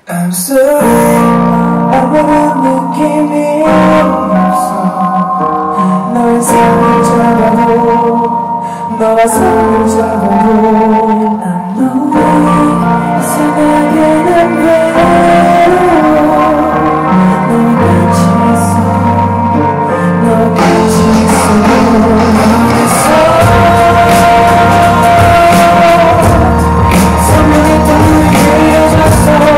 I'm sorry 아무런 느낌이 없어 너의 손을 잡아도 너와 손을 잡아도 I'm lonely 이상하게 난 외로워 너와 같이 있어 너와 같이 있어 선명했던 우리 헤어졌어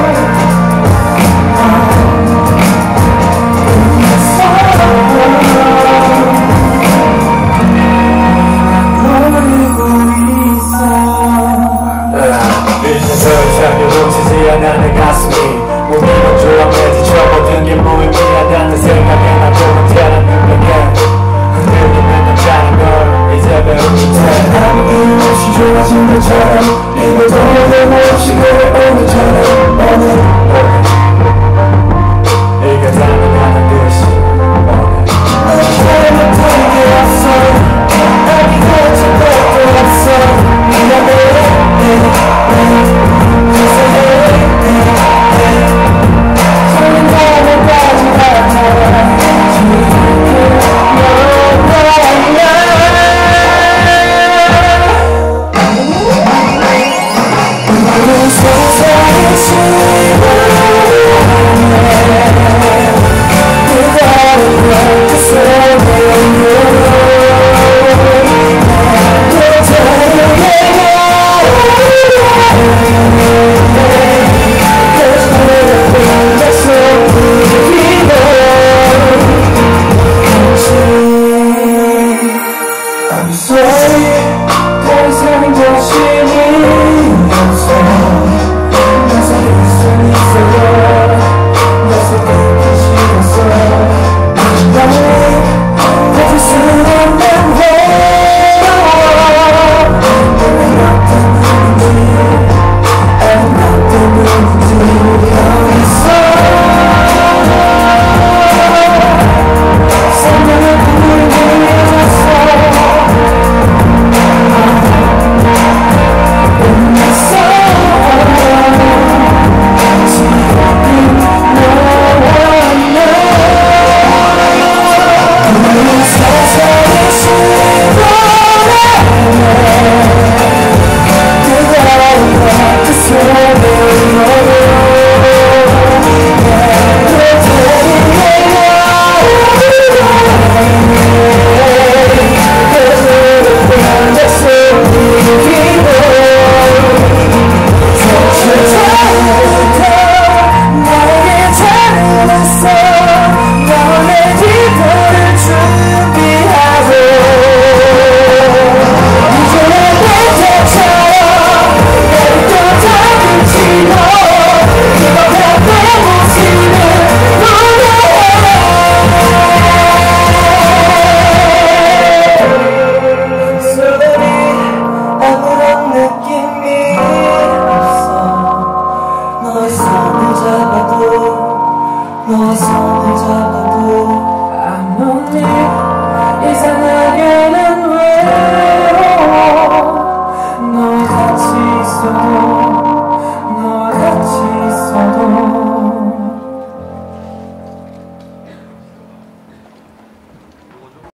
놓치지 않아 내 가슴이 몸이 조합해 지쳐 모든 게 무의미하다는 생각에 나도 못해라 능력에 흔들리는 남자는 걸 이제 배우기 때 아무 이유 없이 좋아진 것처럼 이걸 더 없이 그래 오늘처럼